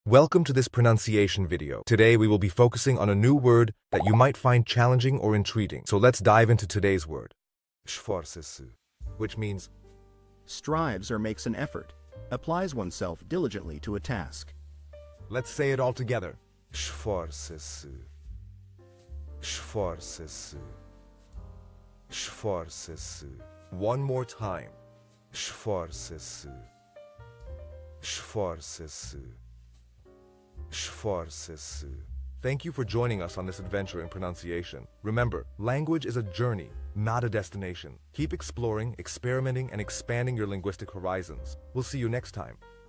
Welcome to this pronunciation video. Today we will be focusing on a new word that you might find challenging or intriguing. So let's dive into today's word. Esforça-se, which means strives or makes an effort, applies oneself diligently to a task. Let's say it all together. Esforça-se. Esforça-se. Esforça-se. One more time. Esforça-se. Esforça-se. Esforça-se. Thank you for joining us on this adventure in pronunciation. Remember, language is a journey, not a destination. Keep exploring, experimenting, and expanding your linguistic horizons. We'll see you next time.